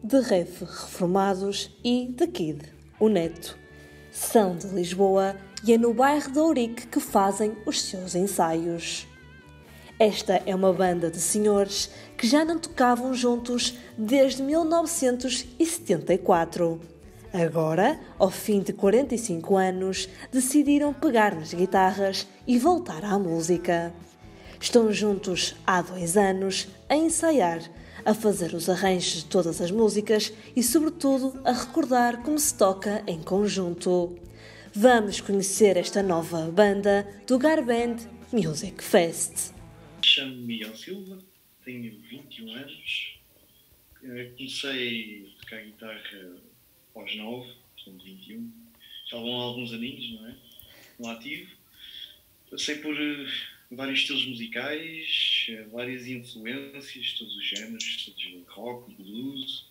The Ref Reformados e The Kid, o Neto. São de Lisboa e é no bairro de Ourique que fazem os seus ensaios. Esta é uma banda de senhores que já não tocavam juntos desde 1974. Agora, ao fim de 45 anos, decidiram pegar nas guitarras e voltar à música. Estão juntos há 2 anos a ensaiar, a fazer os arranjos de todas as músicas e, sobretudo, a recordar como se toca em conjunto. Vamos conhecer esta nova banda do Garband Music Fest. Chamo-me Miguel Silva, tenho 21 anos. Comecei a tocar guitarra aos 9, portanto 21. Já vão há alguns aninhos, não é? No ativo. Passei por vários estilos musicais, várias influências, todos os géneros, todos rock, blues,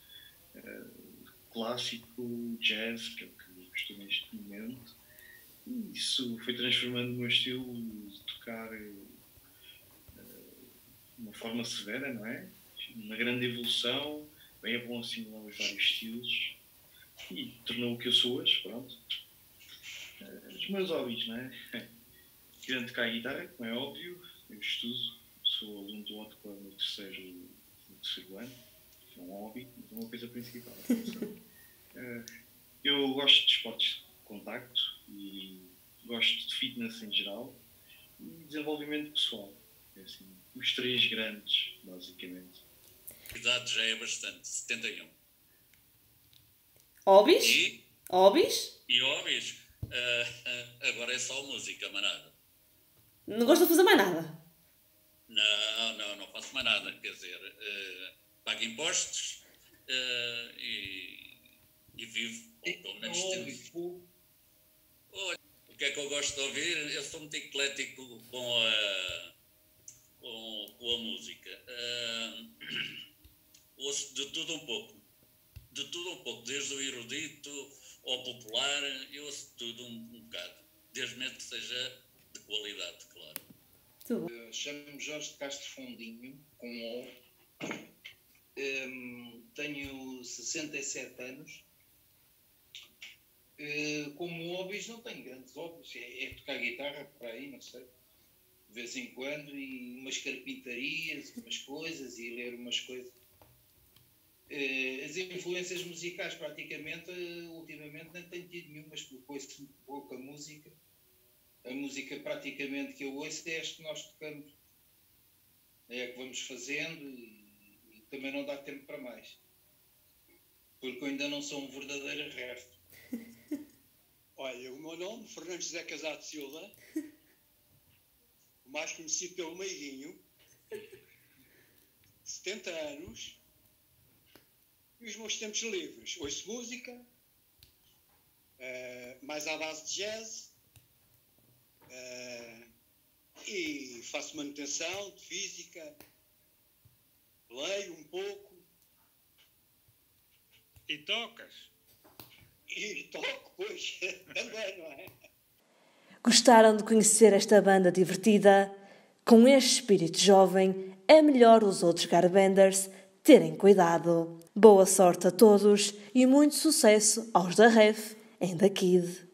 clássico, jazz, que é o que eu estou neste momento. E isso foi transformando o meu estilo de tocar de uma forma severa, não é? Uma grande evolução, bem é bom assimilar os vários estilos e tornou o que eu sou hoje, pronto. Os meus hobbies, não é? Querendo tocar guitarra, como é óbvio, eu estudo, sou aluno do Hot Club no terceiro ano, é um hobby, mas é uma coisa principal. Eu gosto de esportes de contacto e gosto de fitness em geral e desenvolvimento pessoal. É assim, os 3 grandes, basicamente. A idade já é bastante, 71. Hobbies? Hobbies? E hobbies? Agora é só música, manada. Não gosto de fazer mais nada? Não faço mais nada. Quer dizer, pago impostos e vivo, ou pelo menos tento. Olha, o que é que eu gosto de ouvir? Eu sou muito eclético com a música. Ouço de tudo um pouco. Desde o erudito ao popular, eu ouço tudo um bocado. Desde mesmo que seja de qualidade, claro. Chamo-me Jorge de Castro Fundinho, com O. Tenho 67 anos. Como hobbies, não tenho grandes hobbies. É tocar guitarra por aí, não sei. De vez em quando, e umas carpintarias, umas coisas, e ler umas coisas. As influências musicais, praticamente, ultimamente, não tenho tido nenhumas, porque ouço muito pouca música. A música, praticamente, que eu ouço é esta que nós tocamos. É a que vamos fazendo e também não dá tempo para mais. Porque eu ainda não sou um verdadeiro resto. Olha, o meu nome, Fernando José Casado Silva, mais conhecido pelo Meiguinho, 70 anos, e os meus tempos livres. Ouço música, mais à base de jazz, e faço manutenção de física, leio um pouco. E tocas? E toco, pois, também, não é? Gostaram de conhecer esta banda divertida? Com este espírito jovem, é melhor os outros Garbanders terem cuidado. Boa sorte a todos e muito sucesso aos da Ref and The Kid.